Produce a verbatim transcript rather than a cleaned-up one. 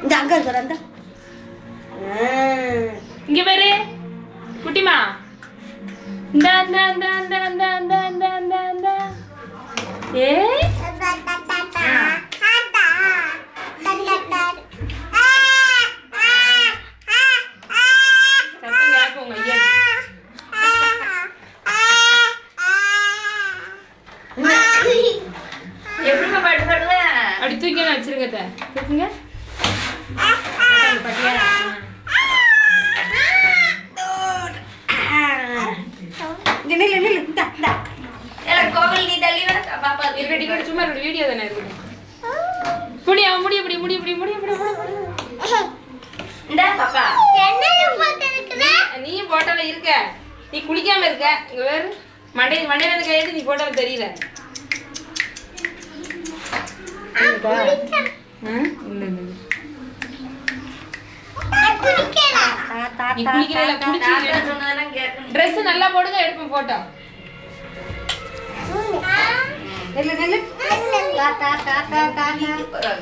இந்த அங்க இருக்கற அந்த இங்க பாரு குட்டிமா இந்த அந்த அந்த அந்த அந்த அந்த அந்த அந்த அந்த ஏ எப்படிமா பாட்டு பாடுவ அப்படி தூக்கி நான் வச்சிருக்கத தூக்குங்க பட்டியா நில்லு நில்லு இந்த இந்த எல கோவில் நீ தள்ளி வர பாப்பா இருக்கடி கூட சும்மா ஒரு வீடியோ தானே இருக்கு புடி அவ முடி அப்படி முடி அப்படி முடி அப்படி இந்த பாப்பா என்ன போட்டோ இருக்குதா நீ போட்டோல இருக்க நீ குளிக்காம இருக்க இங்க வேற மண்டை மண்டையில இருந்து கையில நீ போட்டோல தெரியல இல்ல இல்ல நீ குளிக்கல குளிச்சு Dress நல்லா போடுங்க எடுப்போம் போட்டோ நில்லு நில்லு டா டா டா டா